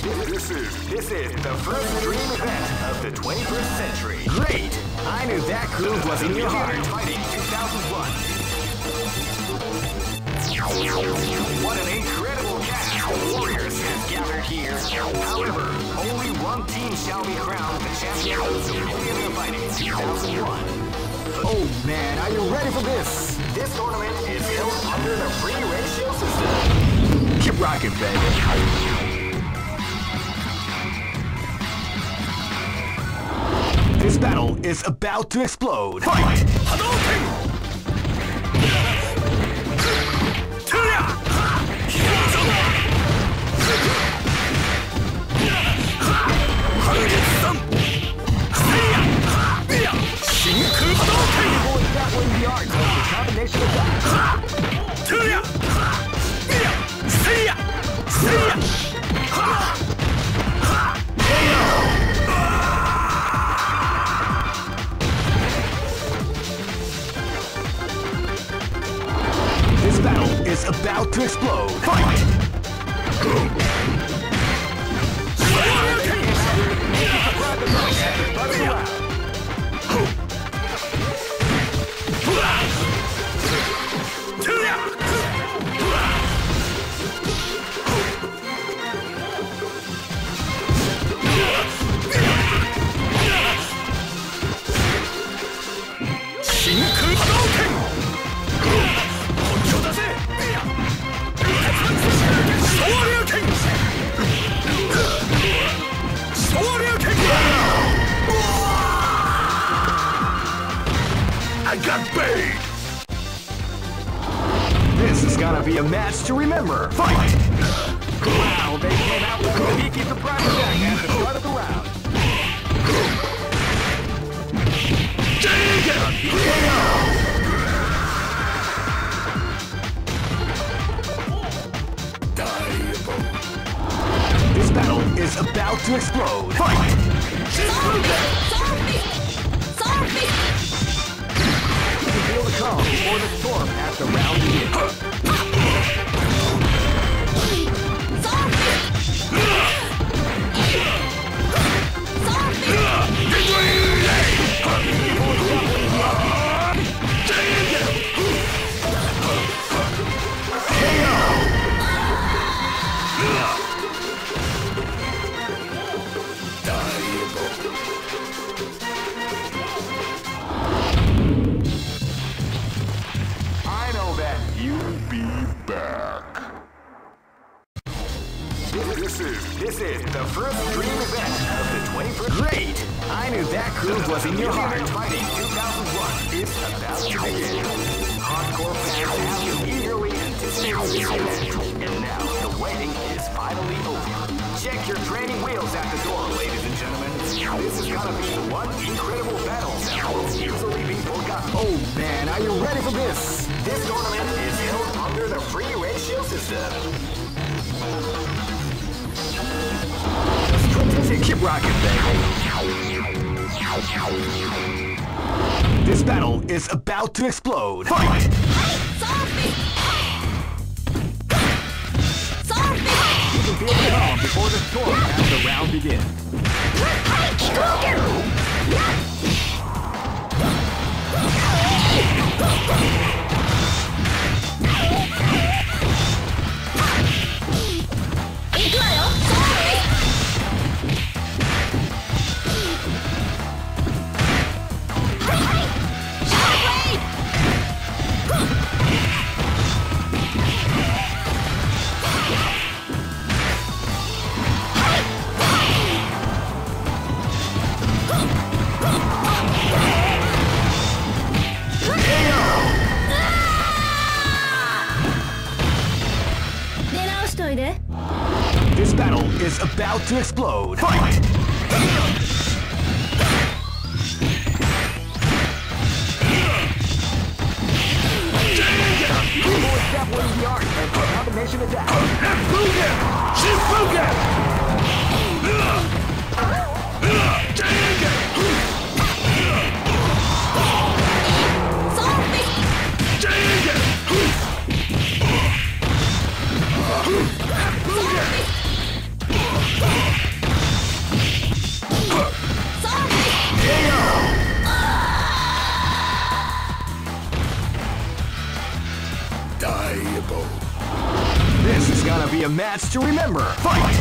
This is the first dream event of the 21st century. Great! I knew that groove was in your heart. Fighting 2001. What an incredible cast of warriors has gathered here. However, only one team shall be crowned the champion of Superior Fighting 2001. Oh man, are you ready for this? This tournament is held under the free ratio system. Keep rocking, baby. This battle is about to explode. Fight! Hadouken! The art of the combination attack. This battle is about to explode. Fight! I got bait! This is gonna be a match to remember. Fight! Wow, they came out with a sneaky surprise attack at the start of the round. This battle is about to explode. Fight! Feel the calm before the storm as the round begins. This is the first dream event of the 21st. Great! I knew that groove was in your heart. Fighting 2001 is about to begin. Hardcore fans have been eagerly anticipating this event, and now the waiting is finally over. Check your training wheels at the door, ladies and gentlemen. This is gonna be one incredible battle that will easily be forgotten. Oh man, are you ready for this? This tournament is held under the free ratio system. Keep rocking, baby. This battle is about to explode. Fight! You can feel the calm before the storm as the round begins. This battle is about to explode. Fight! Establish the art of the combination attack. a match to remember. Fight!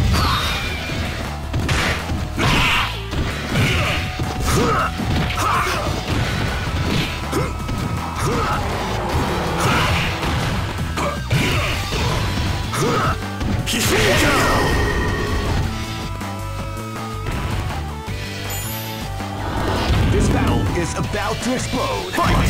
This battle is about to explode. Fight!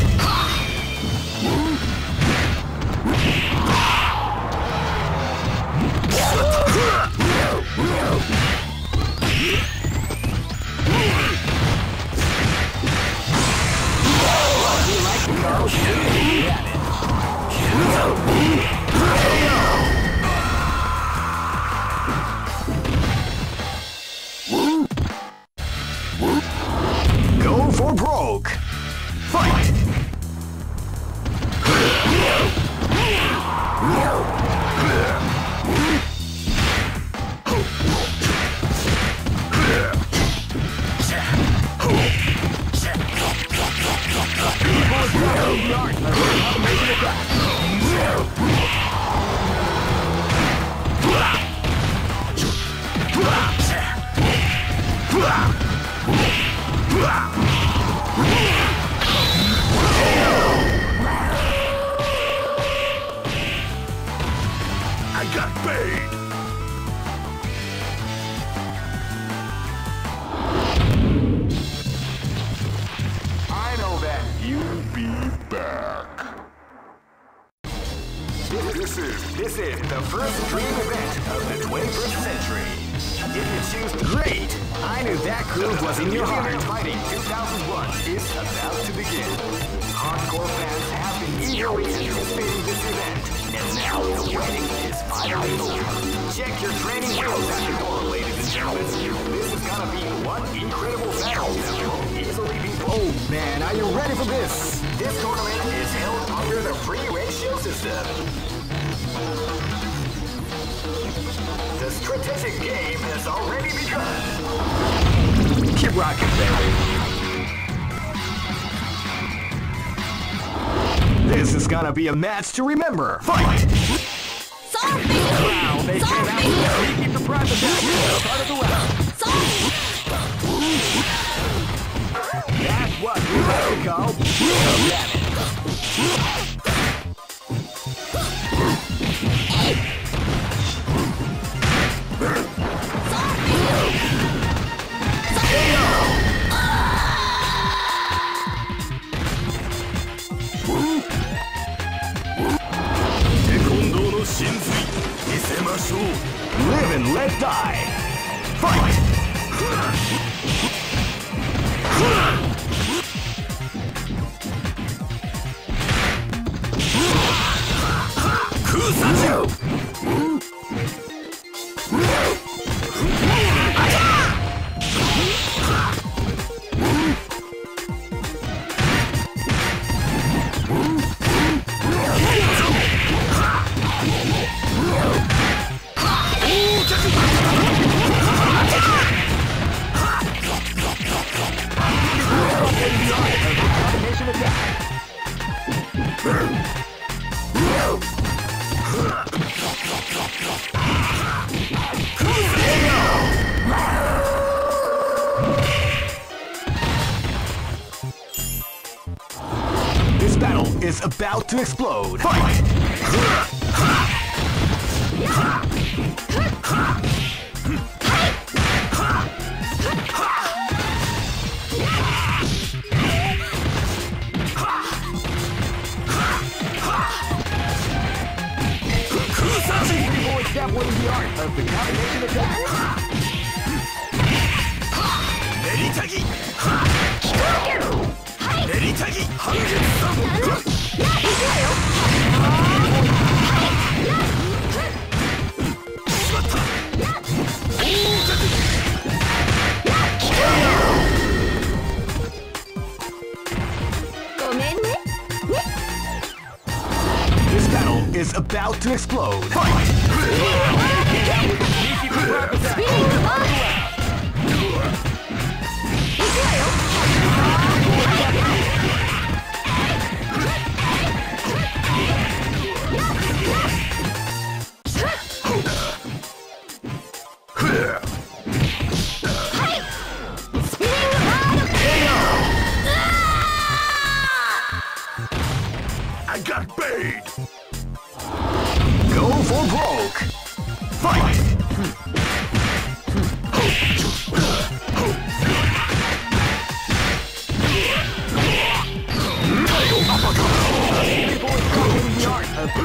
Go for broke. Fight! I got paid! I know that. You'll be back. This is the first dream event of the 21st century. If you choose great, I knew that groove was in your heart. Fighting 2001 is about to begin. Hardcore fans have been eagerly anticipating this event, and now the waiting is finally over. Check your training wheels at the door, ladies and gentlemen. This is gonna be one incredible battle that won't easily be. Oh man, are you ready for this? This tournament is held under the free ratio system. The strategic game has already begun. Keep rocking, baby. This is gonna be a match to remember. Fight! Wow, they came out with a sneaky surprise attack at the start of the round. That's what we like to call damage. Live and let die. Fight! This battle is about to explode. Fight! Dabbling the art of the combination attack. Neritagi! Neritagi! This battle is about to explode. Fight! I got paid! Go for broke! Fight! People are copying the art of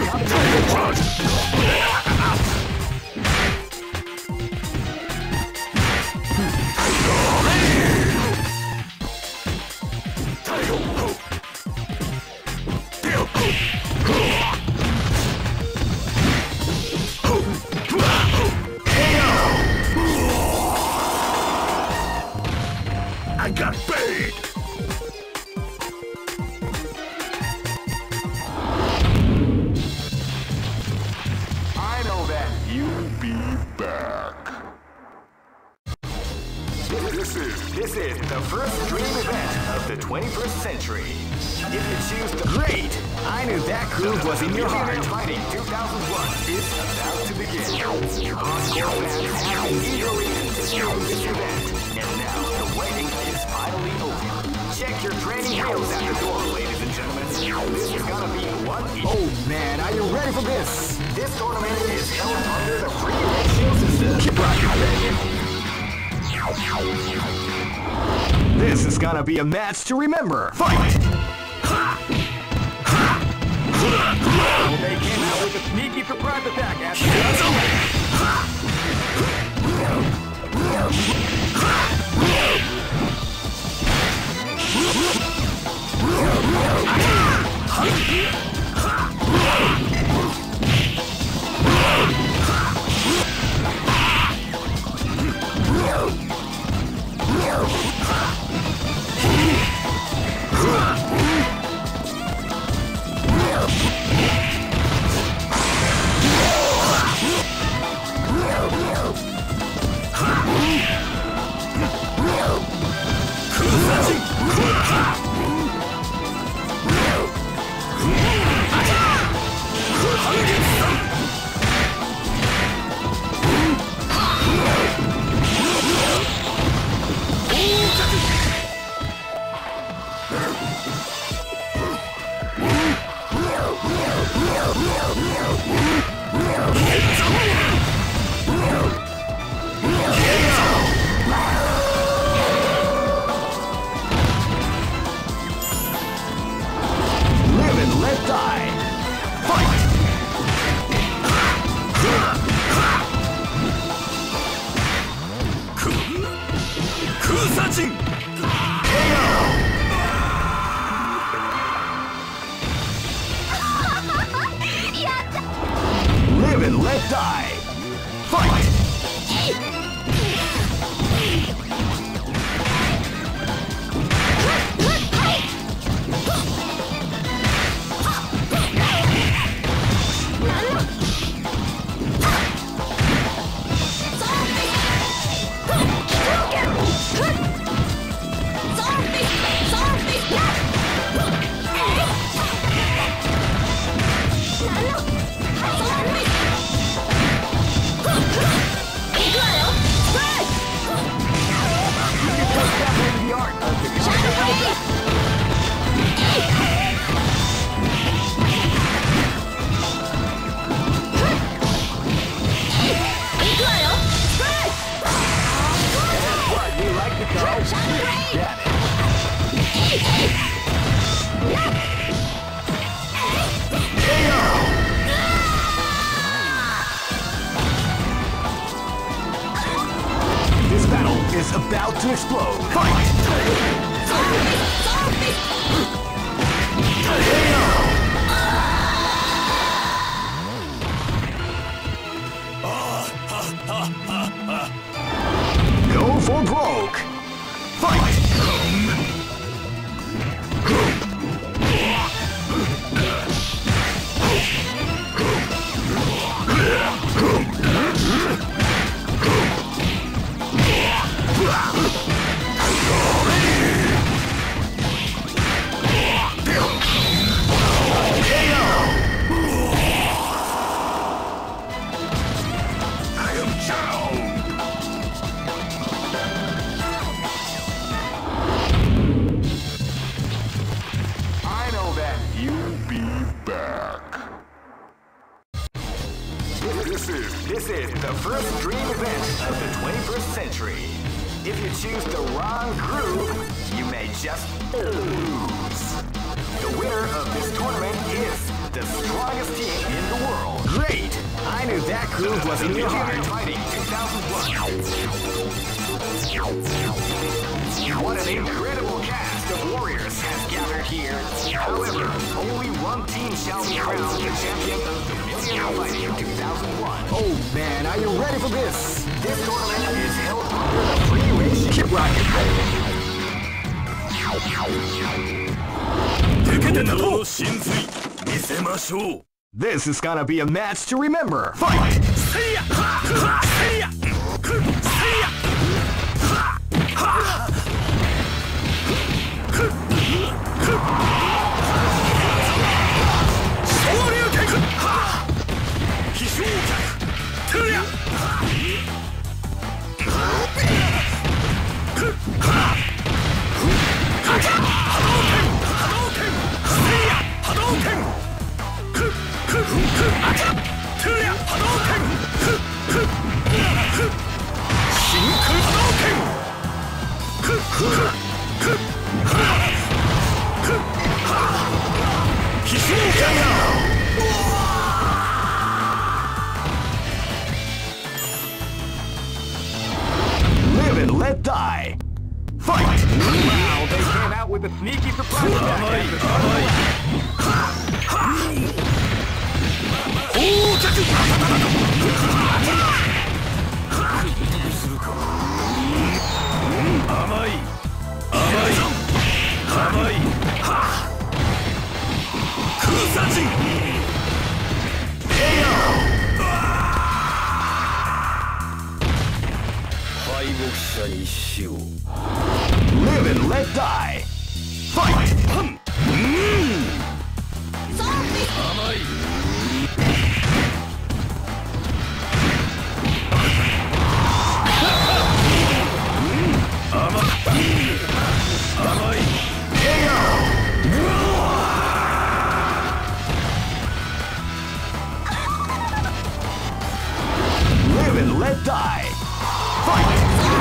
I got paid! I know that. You'll be back. This is the first dream event of the 21st century. If you choose the great, I knew that groove was in your heart. Fighting 2001 is about to begin. Hardcore fans have been eagerly anticipating this event, and now the waiting is finally over. Check your training wheels at the door, ladies and gentlemen. This is gonna be one. Oh man, are you ready for this? This tournament is held under the free ratio system. Keep rocking, baby. This is gonna be a match to remember. Fight! They came out with a sneaky surprise attack at the Live and let die. Fight! Kusajin! Live and let die. Fight! The art of the what we like to call This battle is about to explode. Fight! Go for broke. Fight! I am Chao! first dream event of the 21st century. If you choose the wrong group, you may just lose. The winner of this tournament is the strongest team in the world. Great! I knew that groove was in your heart. Fighting 2001. What an incredible cast of warriors has gathered here. However, only one team shall be crowned the champion of the Millionaire Fighting 2001. Oh man, are you ready for this? This tournament is held under the free ratio. Keep rocking, baby. This is gonna be a match to remember. Fight! Live and let die. Fight! Wow, they came out with a sneaky surprise attack. Live and let die. Fight! Live and let die. Fight!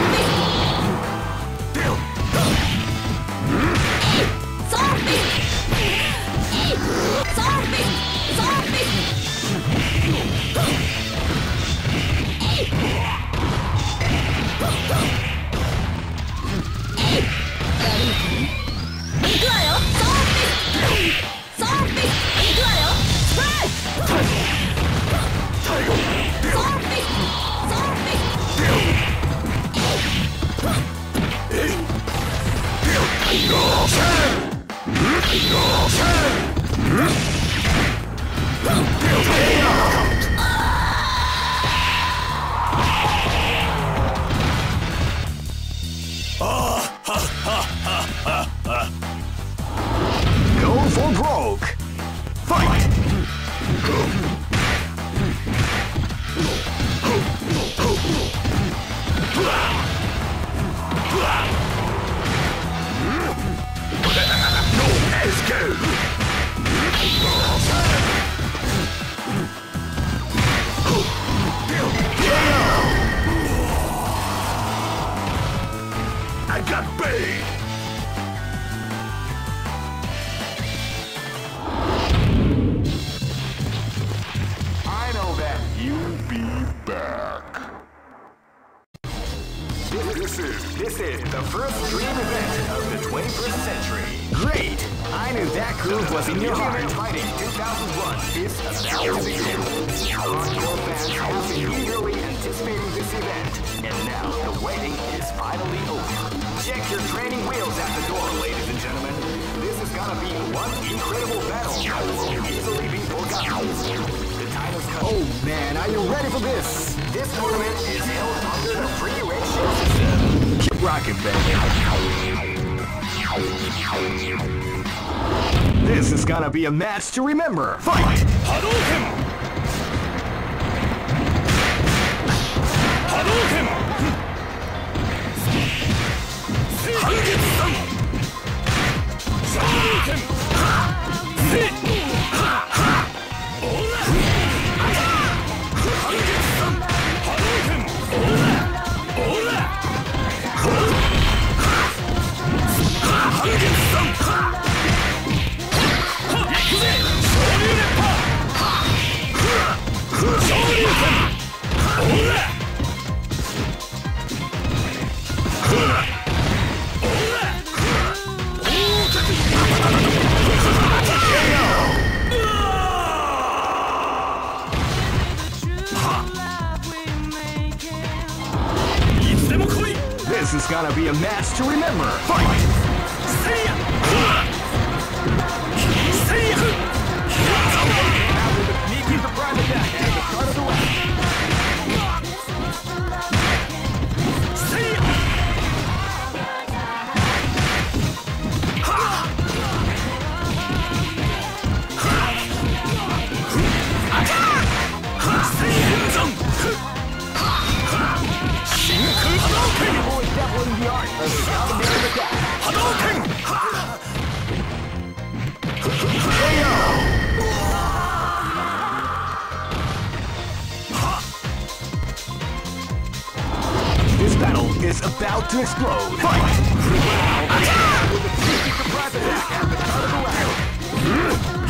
Go for broke. Fight! No escape! I got bait! I know that you'll be back. This is the first dream event of the 21st century. Great! I knew that groove was in your heart. Fighting 2001 is about to begin. Hardcore fans have been eagerly anticipating this event, and now the waiting is finally over. Check your training wheels at the door, ladies and gentlemen. This is gonna be one incredible battle that will easily be forgotten. The time has come. Oh man, are you ready for this? This tournament is held under the free ratio system. Keep rocking, baby. This is gonna be a match to remember. Fight! Hadouken! Hadouken! Hangetsu-san! Hadouken! Sit! Ha! Ha! Hangetsu-san! Hadouken! This is gonna be a match to remember. Fight! Sneaky surprise attack at the start of the round. Definitely the art of the combination attack. Hadouken! This battle is about to explode. Fight! Wow! With a sneaky surprise attack at the start of the round.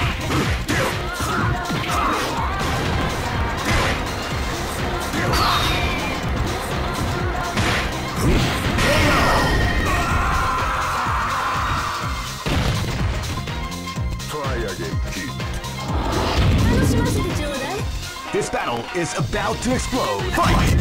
This battle is about to explode. Fight!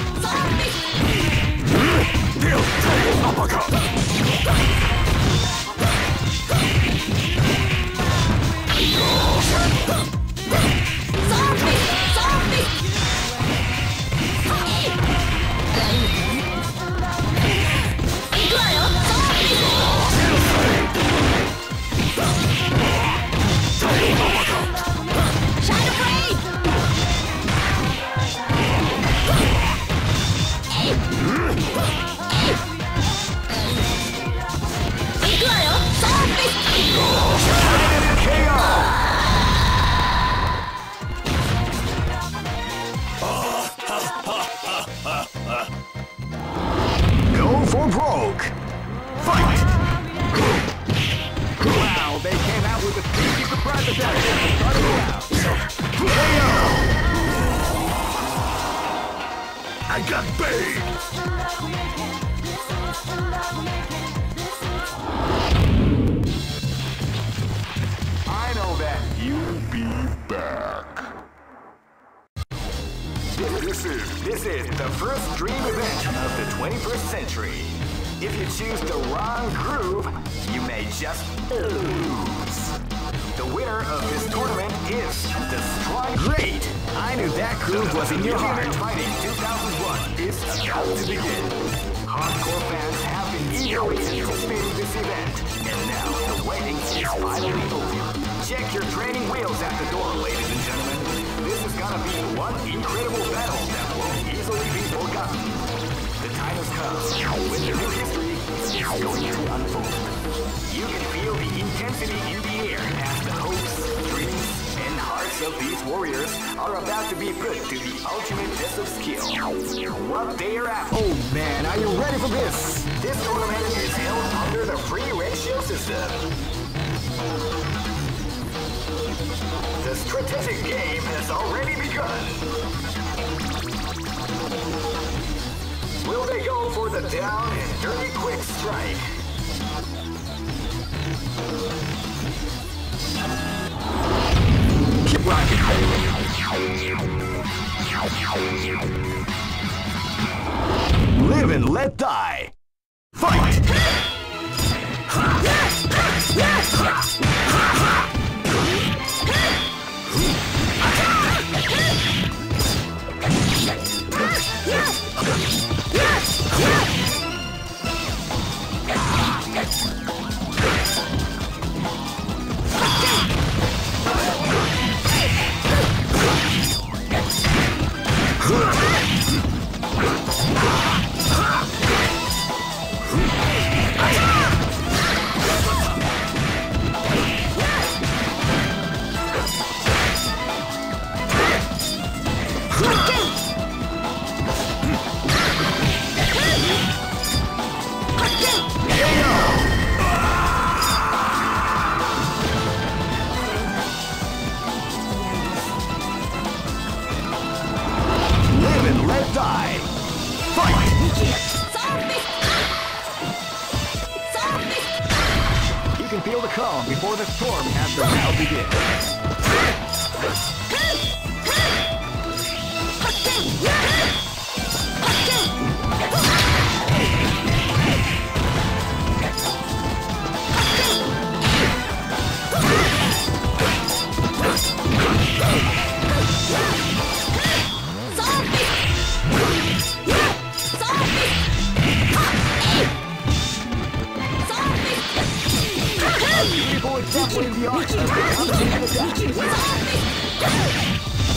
Go for broke. Fight! Wow, they came out with a sneaky surprise attack at the start of the round. I got bait! I know that. You'll be back. This is the first dream event of the 21st century. If you choose the wrong groove, you may just lose. The winner of this tournament is the Strong. Great! I knew that groove was in your heart. Fighting 2001 is about to begin. Hardcore fans have been eagerly anticipating this event, and now the waiting is finally over. Check your training wheels at the door, ladies and gentlemen. This is gonna be one incredible battle that won't easily be forgotten. The time has come when the new history is going to unfold. You can feel the intensity in the air as the hopes, dreams, and hearts of these warriors are about to be put to the ultimate test of skill. What they are after. Oh man, are you ready for this? This tournament is held under the free ratio system. The strategic game has already begun. Will they go for the down and dirty quick strike? Keep rocking, baby. Live and let die. Fight! Live and let die. Fight! feel the calm before the storm has to now begin. Beautiful example in the art of the combination attack.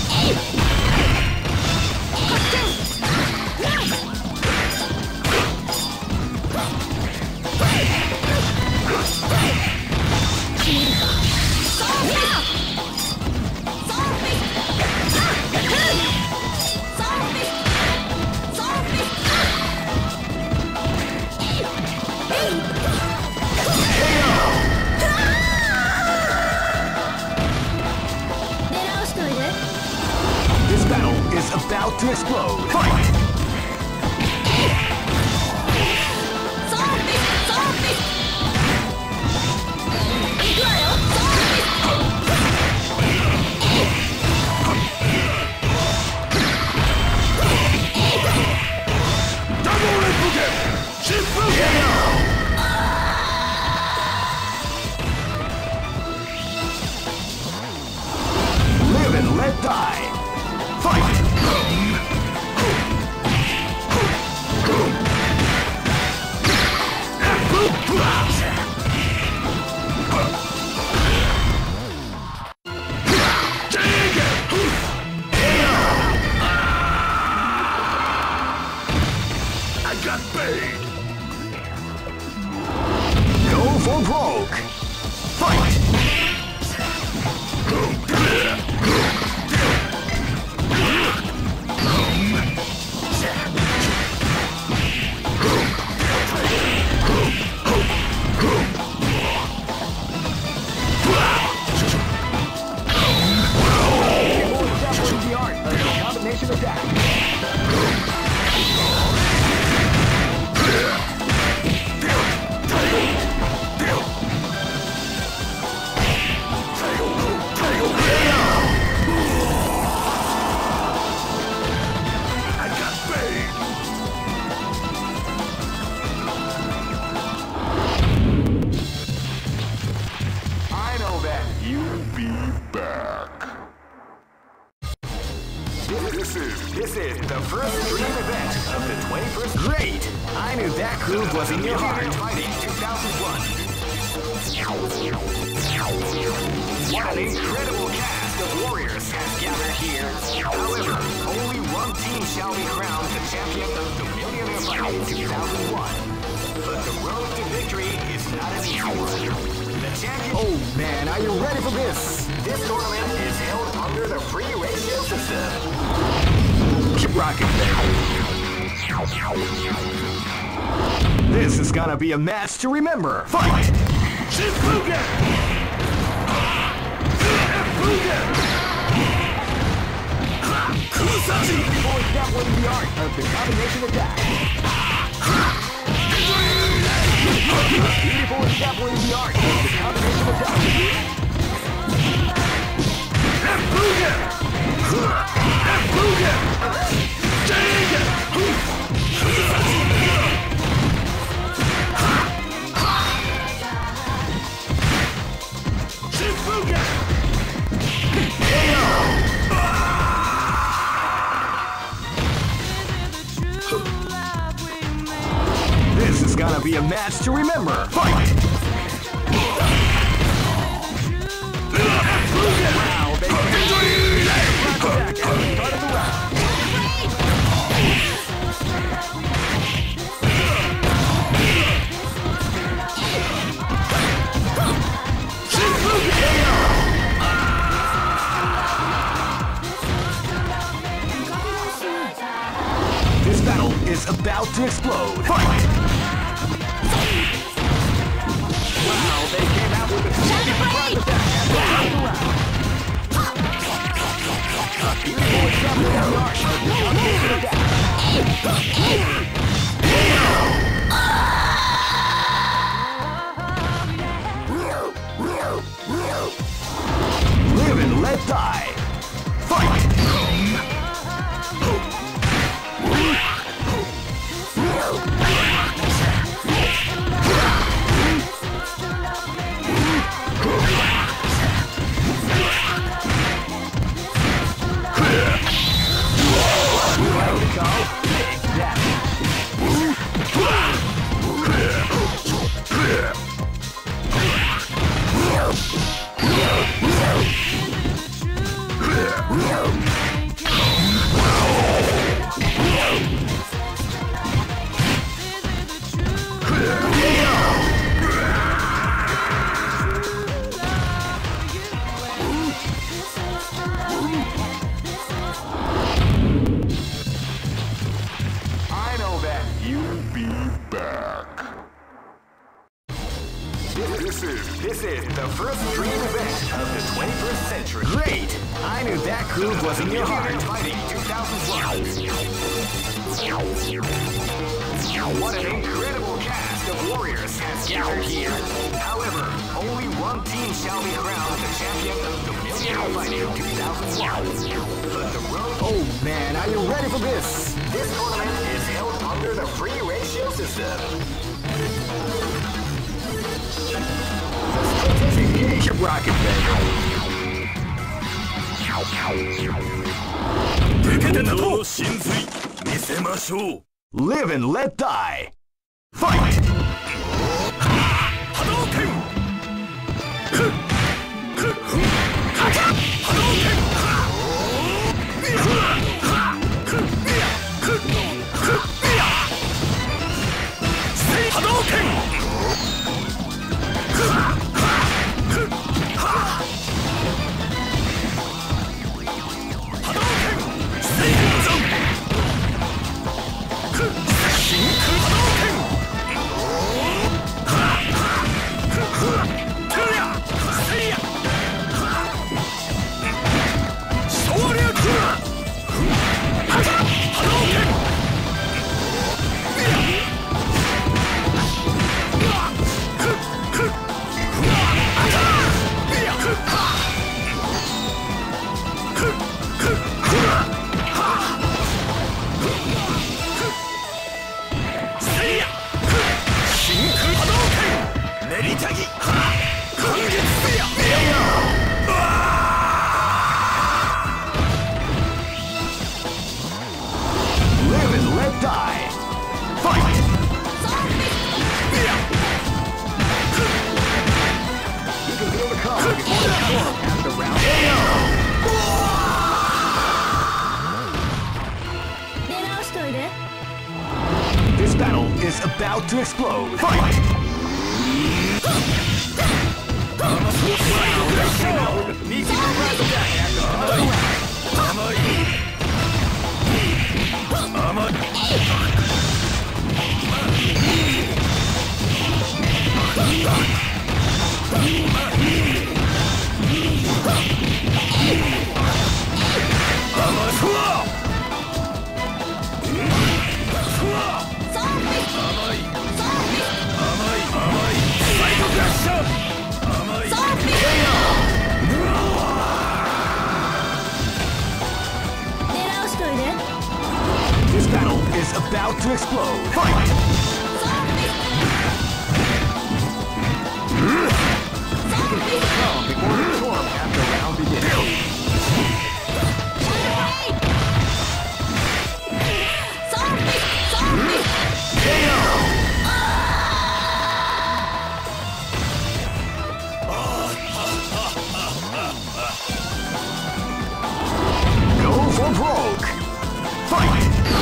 This battle is about to explode. Fight! Live and let die. Fight! I got paid. Go for broke. Fight! The art of the combination attack. I got paid. I know that. You'll be back. This is the first dream event of the 21st. Great! I knew that groove was in your heart. Fighting 2001. What an incredible cast of warriors has gathered here. However, only one team shall be crowned the champion of the Millionaire Fighting 2001. But the road to victory is not an easy one. The champion... Oh man, are you ready for this? This tournament is held under the free ratio system. Keep rocking, baby. This is gonna be a match to remember. Fight! Shifugen! Kusashi! Before establishing the art of the combination attack. Beautiful establishing the art of the combination attack. This is gonna be a match to remember. Fight! Wow, they attack at the start of the round. This battle is about to explode. Fight! Wow, they came out with a sneaky surprise attack at the start of the round. A beautiful example of the art of the combination attack. This is the first dream event of the 21st century. Great! I knew that groove was in your heart. Fighting 2001. What an incredible cast of warriors has gathered here. However, only one team shall be crowned the champion of the Millionaire Fighting 2001. But the road... Oh man, are you ready for this? This tournament is held under the free ratio system. Keep rocking, baby. Live and let die. Fight! Live and let die. Fight! You can feel the calm before the storm after round KO. This battle is about to explode. Fight! This battle is about to explode. Fight! Calm before the storm after round begins. Go for broke. Fight!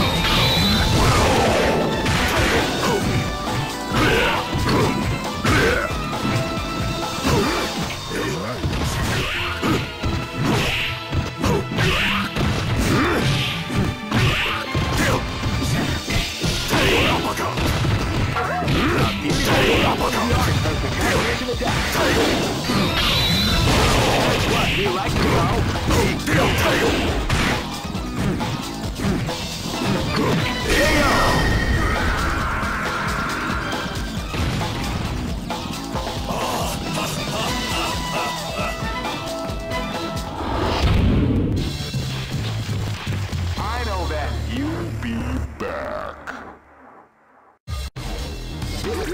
What, you like to go? I know that you'll be back.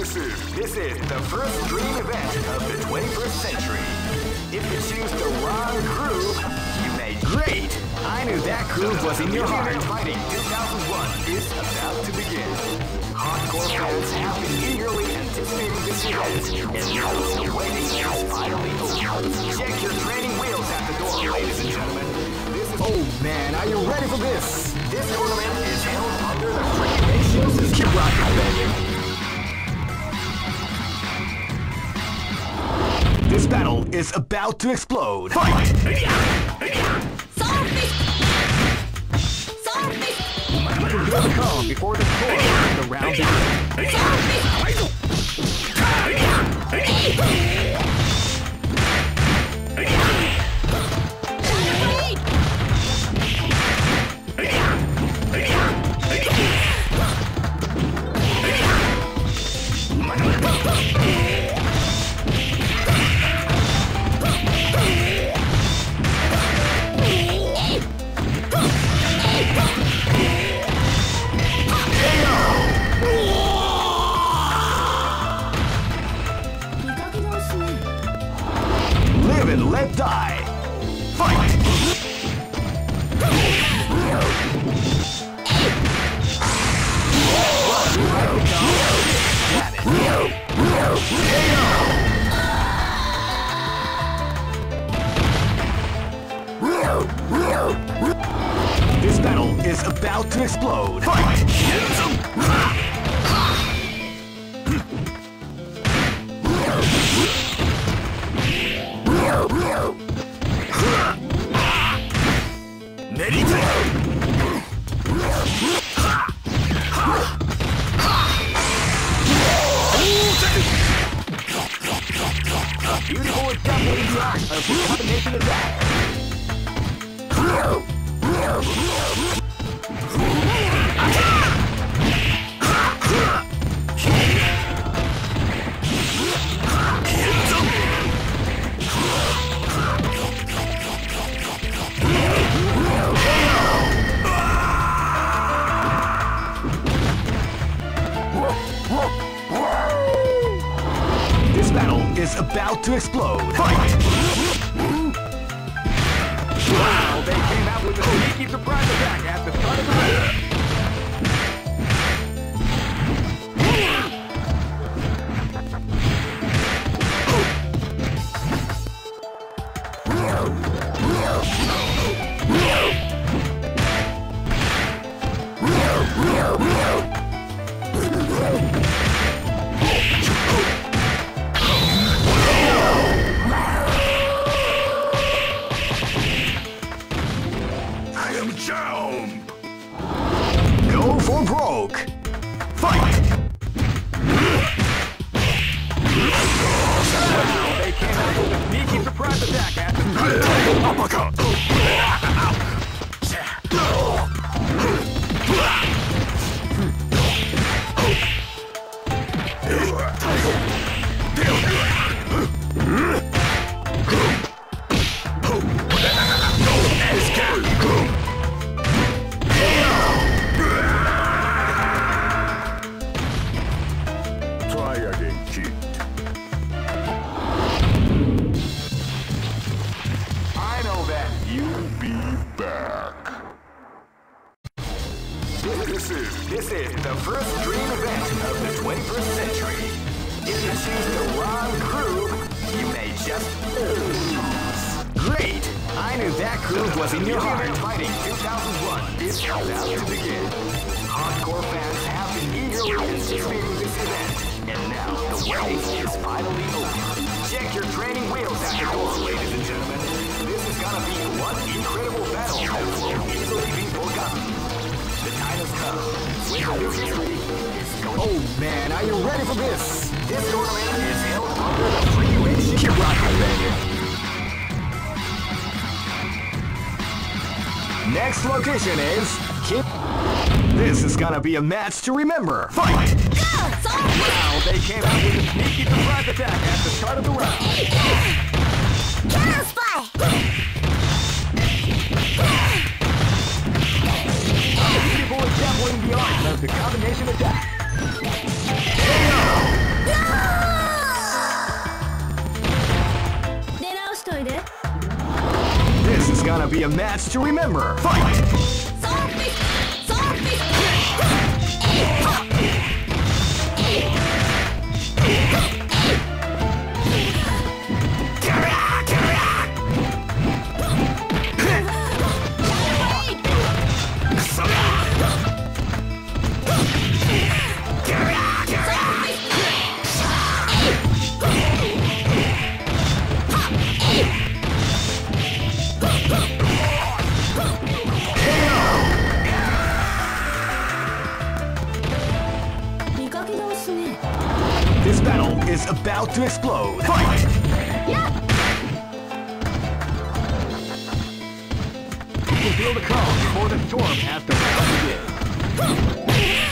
This is the first dream event of the 21st century. If you choose the wrong groove, you made great. I knew that groove was in your heart. Fighting 2001 is about to begin. Hardcore fans have been eagerly anticipating this event, and now the waiting is finally over. Check your training wheels at the door, ladies and gentlemen. Oh man, are you ready for this? This tournament is held under the regulation system. Keep rocking, baby. This battle is about to explode. Fight! Prepare the calm before the score and the round begins. Live and let die. Fight! This battle is about to explode. Fight! Beautiful assembly block of the combination attack. This battle is about to explode. Fight! Wow, they came out with a sneaky surprise attack at the start of the round. Go for broke. Fight! Wow, they came out with a sneaky surprise attack at the start of the round. Uppercut! Try again, cheat. I know that. You'll be back. This is the first dream event of the 21st century. If you choose the wrong groove, you may just lose. Great! I knew that groove was in your heart. Fighting 2001 is about to begin. Hardcore fans have been eagerly anticipating this event, and now the waiting is finally over. Check your training wheels at the door, ladies and gentlemen. This is gonna be one incredible battle that will easily be forgotten. The time has come. When the new history is going. Oh man, are you ready for this? This tournament is held under the free ratio. Keep rocking, baby. Next location is This is gonna be a match to remember. Fight! Wow, they came out with a sneaky surprise attack at the start of the round. Beautiful assembling the art of the combination attack. KO! gonna be a match to remember. Fight! This battle is about to explode. Fight! You can feel the calm before the storm has to begin.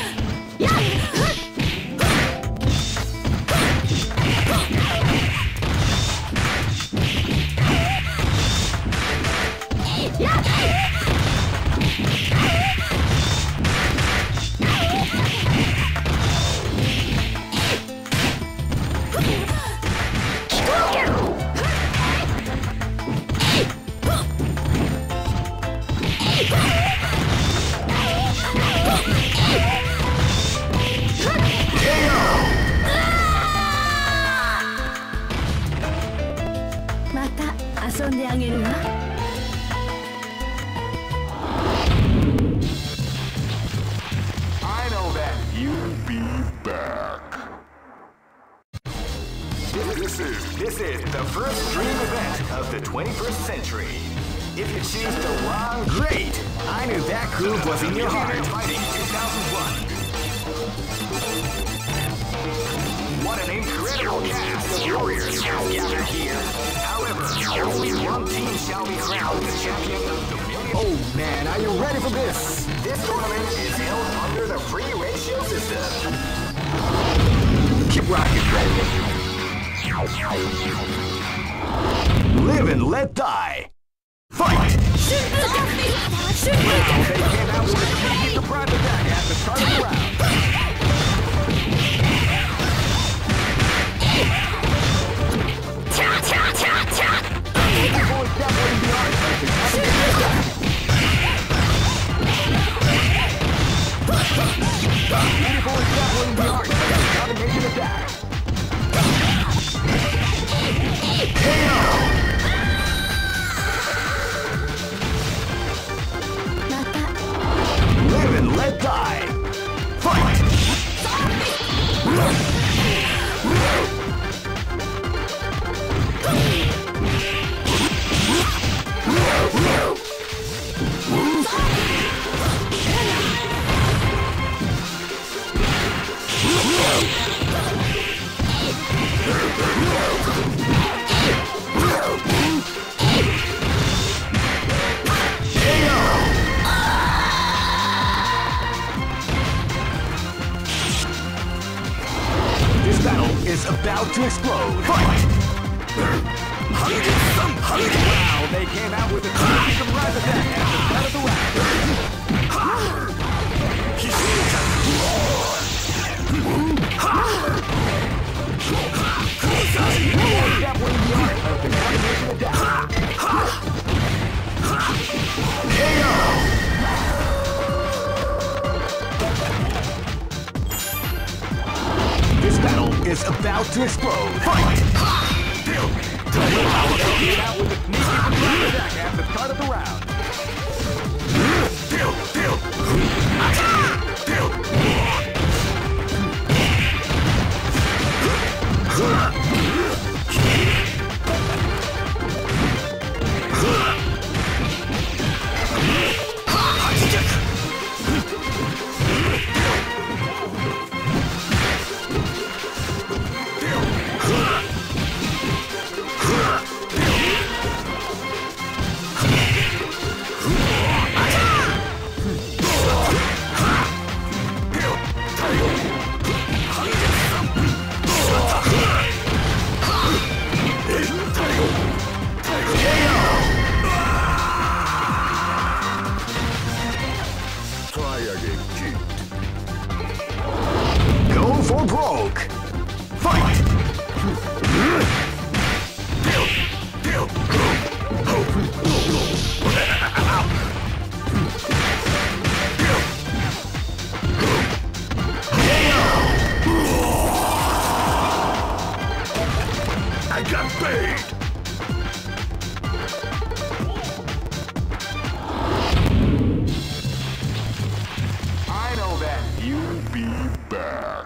I know that you'll be back. This is the first dream event of the 21st century. If you choose the wrong, great! I knew that groove was in your heart. Fighting 2001. What an incredible cast of warriors has gathered here. However, only one team shall be crowned the champion of the million. Oh man, are you ready for this? This tournament is held under the free ratio system. Keep rocking, baby. Live and let die. Fight! Wow, they came out with a sneaky surprise attack at the start of the round. Beautiful is definitely the art of the combination attack. Beautiful is definitely the art of the combination attack. KO! Live and let die. Fight! This battle is about to explode. Fight! Wow, they came out with a sneaky surprise attack at the start of the round. Definitely the art of the combination attack. KO! This battle is about to explode. Fight! Get out with a sneaky surprise attack at the start of the round. Go for broke. Fight! back.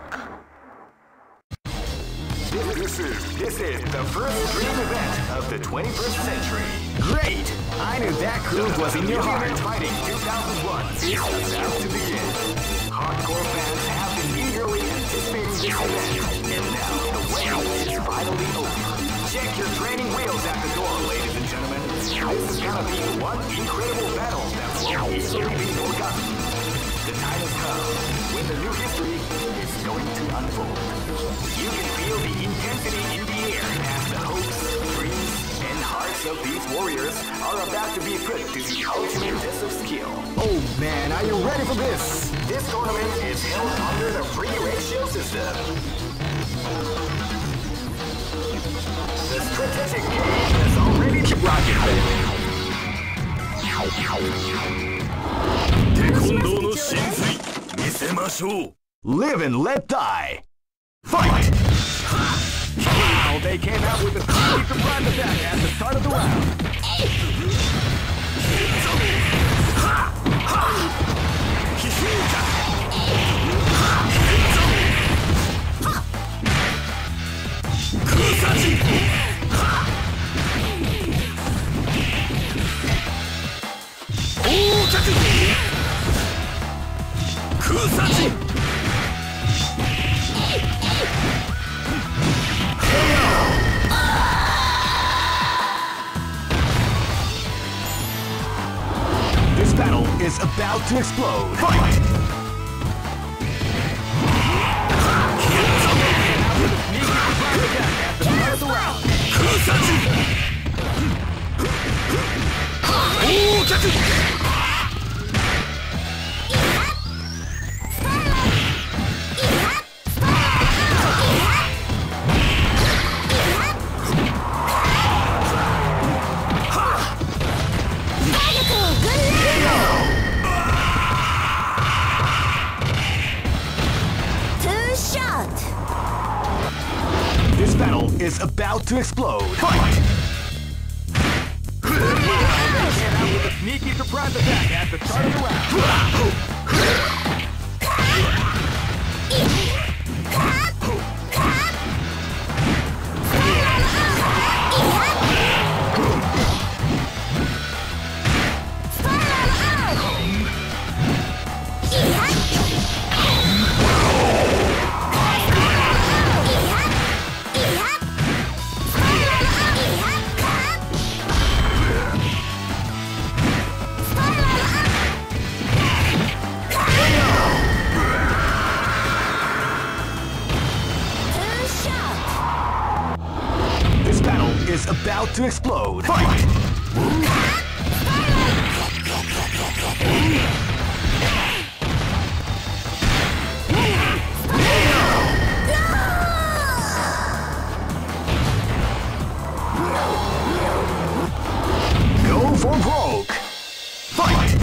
This is the first dream event of the 21st century. Great! I knew that groove was in your heart. Fighting 2001 is about to begin. Hardcore fans have been eagerly anticipating this event, and now the wait is finally over. Check your training wheels at the door, ladies and gentlemen. This is gonna be one incredible battle that will easily be forgotten. The time has come when the new history is going to unfold. You can feel the intensity in the air as the hopes, dreams, and hearts of these warriors are about to be put to the ultimate test of skill. Oh man, are you ready for this? This tournament is held under the free ratio system. The strategic game is already rocking. Live and let die. Fight! Wow, they came out with a sneaky surprise attack at the start of the round. This battle is about to explode. Fight! This battle is about to explode. Fight! Get out with a sneaky surprise attack at the start of the round. Is about to explode. Fight! Go for broke. Fight!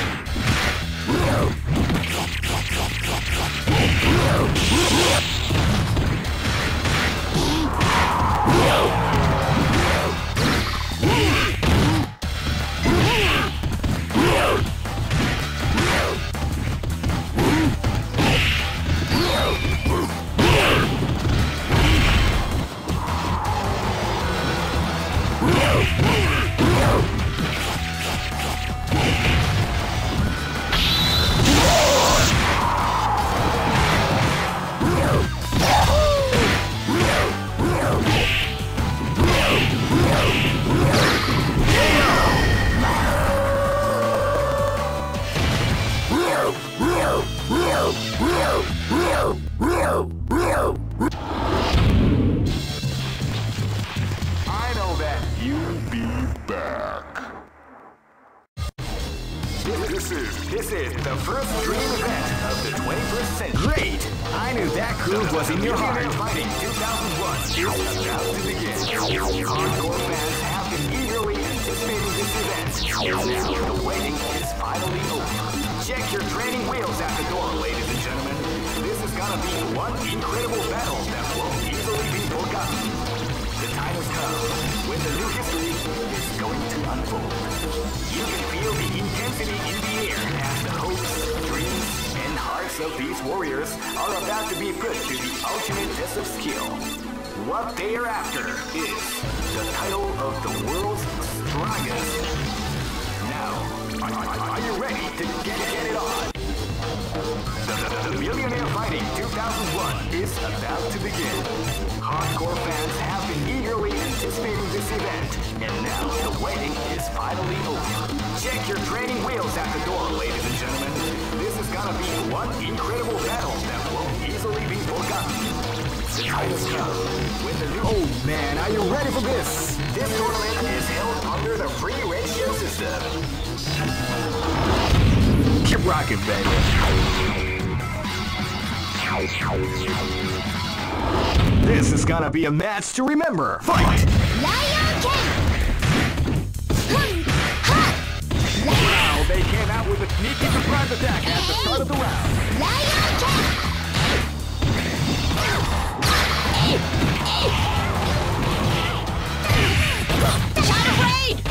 I know that you'll be back. This is the first dream event of the 21st century. Great! I knew that groove was in your heart. Fighting 2001 is about to begin. Hardcore fans have been eagerly anticipating this event. Now the waiting is finally over. Check your training wheels at the door, ladies and gentlemen. This is gonna be one incredible battle that won't easily be forgotten. The time has come when the new history is going to unfold. You can feel the intensity in the air as the hopes, dreams, and hearts attacks of these warriors are about to be put to the ultimate test of skill. What they are after is the title of the world's strongest. Now, are you ready to get it on? The Millionaire Fighting 2001 is about to begin. Hardcore fans have been eagerly anticipating this event, and now the waiting is finally over. Check your training wheels at the door, ladies and gentlemen. This is gonna be one incredible battle that won't easily be forgotten. The time has come with the new... Oh man, are you ready for this? This tournament is held under the free ratio system. Keep rocking, baby. This is gonna be a match to remember. Fight! Lion King! Wow, they came out with a sneaky surprise attack at the start of the round. Lion King! Shadow Raid!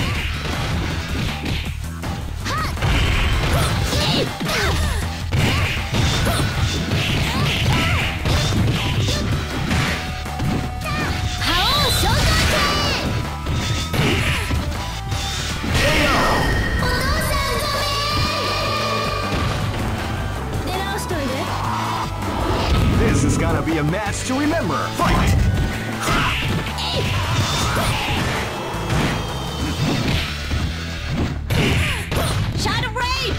This is gonna be a match to remember. Fight! Shadow Raid!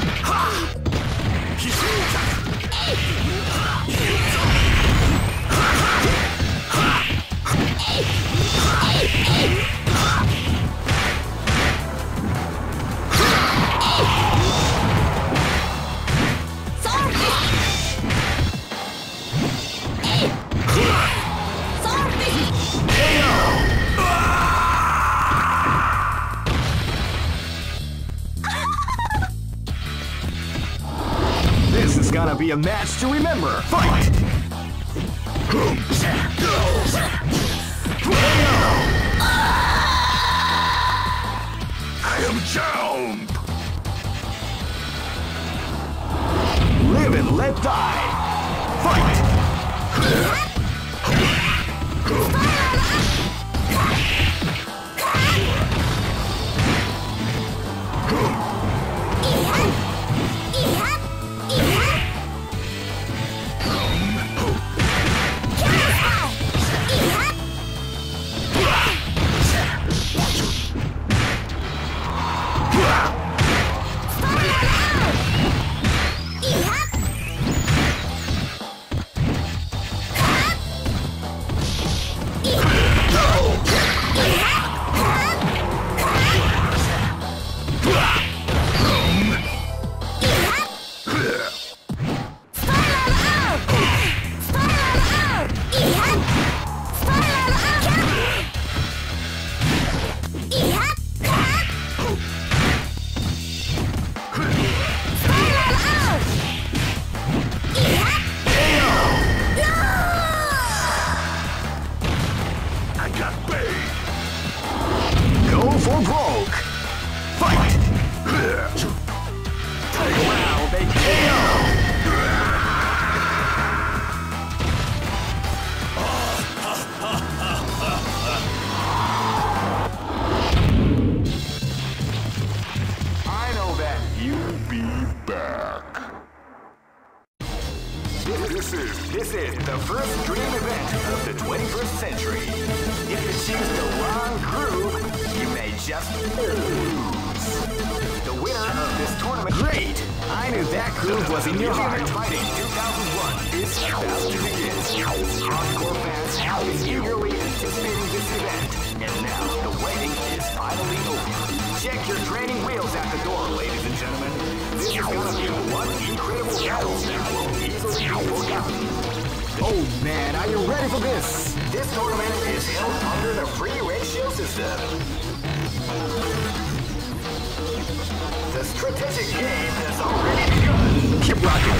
This is gonna be a match to remember. Fight! I am Jump! Live and let die. Fight! For broke. Fight! Wow, they KO! I know that you'll be back. This is the first dream event of the 21st century. If you choose the wrong groove, you may just lose. The winner of this tournament... Great! I knew that groove was in your heart. Fighting 2001 is about to begin. Hardcore fans have been eagerly anticipating this event, and now the waiting is finally over. Check your training wheels at the door, ladies and gentlemen. This is gonna be one incredible battle that will easily be forgotten. Oh man, are you ready for this? This tournament is held under the free ratio system. The strategic game has already begun. Keep rocking,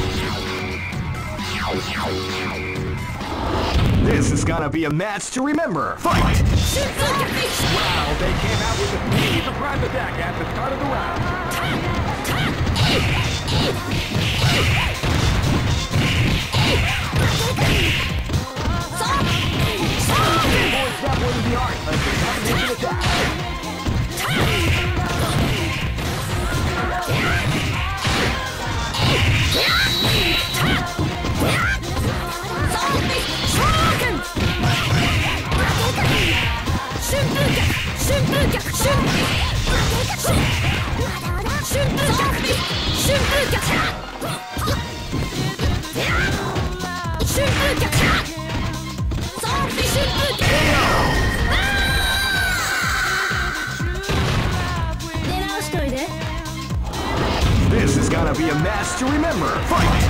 baby. This is gonna be a match to remember. Fight! Wow, they came out with a sneaky surprise attack at the start of the round. This is gonna be a match to remember. Fight!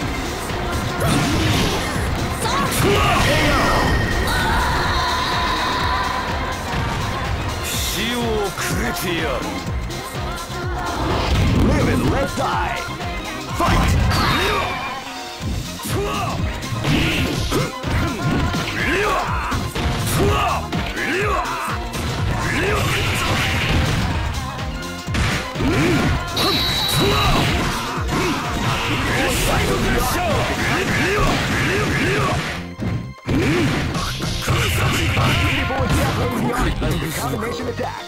Live and let die. Fight! Combination attack.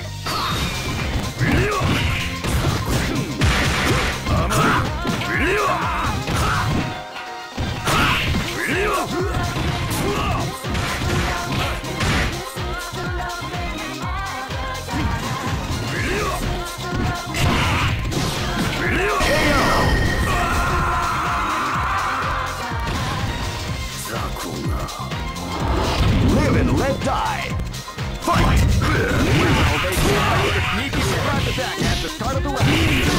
Live and let die. Fight! Wow, they did a sneaky surprise attack at the start of the round.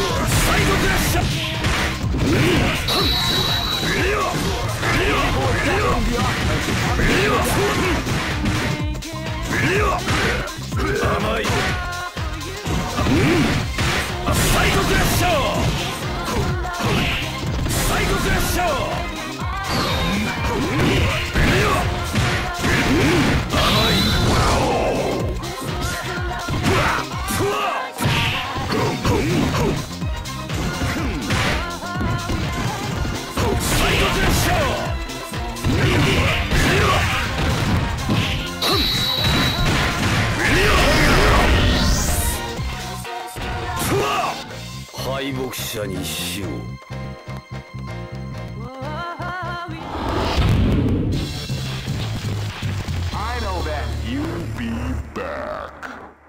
I know that you'll be back.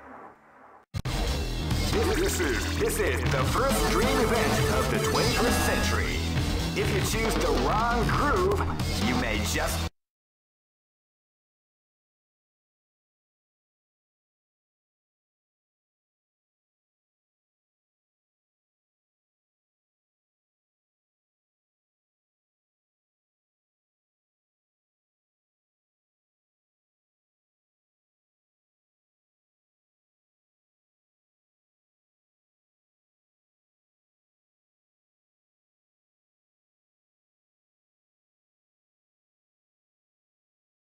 This is the first dream event of the 21st century. If you choose the wrong groove, you may just